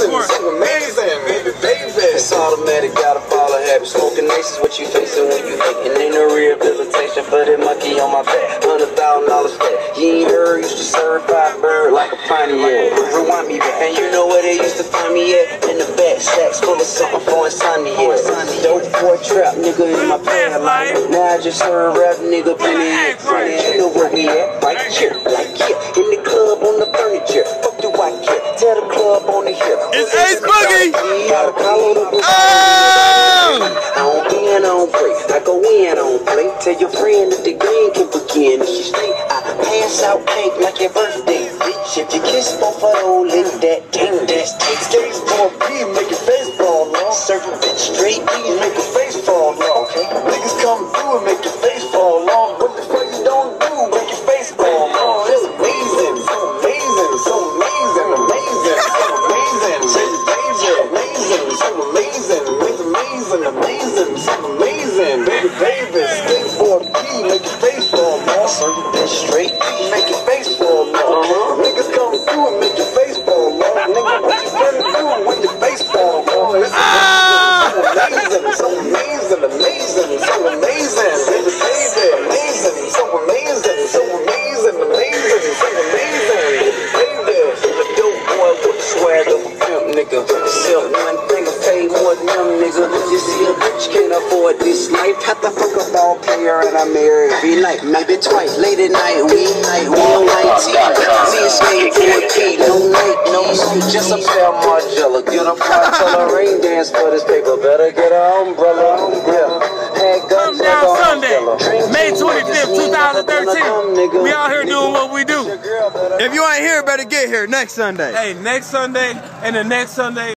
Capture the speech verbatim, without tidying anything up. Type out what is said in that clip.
amazing, so amazing, baby, baby. It's automatic, got a follow habit. Smoking aces, what you facing when you hitting in the rehabilitation for that monkey on my back. Hundred thousand dollars flat. You ain't heard, used to certified bird like a Pontiac. Rewind me back, and you know where they used to find me at? In the back, sacks full of something for insomnia. Dope for a trap, nigga, in my past life. Now I just heard rap, nigga, penny and friend. You know where we at, right here, like here. In the club on the furniture. Fuck do I care? Tell the club on the hill. It's Ace Boogie! Oh! I don't win, I don't break. I go in, I don't play. Tell your friend that the game can begin. If you stay, I pass out cake like your birthday, bitch. If you kiss both of those, lick that tank, that's taste. Skates for a B, make your face fall off. Serve a bitch straight E, make your face fall off. Okay. Niggas come through and make your face fall off. What the fuck you don't do? Make your face fall off. It's amazing, so amazing, so amazing, amazing, so amazing, baby, amazing, so amazing, amazing, amazing, so amazing, baby, baby. Skate for a B, make your face fall off. Serve a bitch straight E, make your face fall off. Niggas come through and make your face fall off. Nigga, what you gonna do when your face fall off? It's amazing, so amazing, amazing, so amazing, baby, baby, amazing, so amazing, so amazing, amazing, so amazing, baby, baby. The dope boy with the swag of a pimp, nigga. Sell one thing, I pay more than them, nigga. You see a bitch can't afford this life. Have to fuck a ball player and I marry every night, maybe twice. Late at night, we night, we on nineteen. Me and Skate for a key, no night, no night. Just a pair of Margiela. Get a Margiela rain dance for this paper. Better get an umbrella. Yeah. Come down Sunday, May twenty-fifth, two thousand thirteen. We out here doing what we do. If you ain't here, better get here next Sunday. Hey, next Sunday and the next Sunday.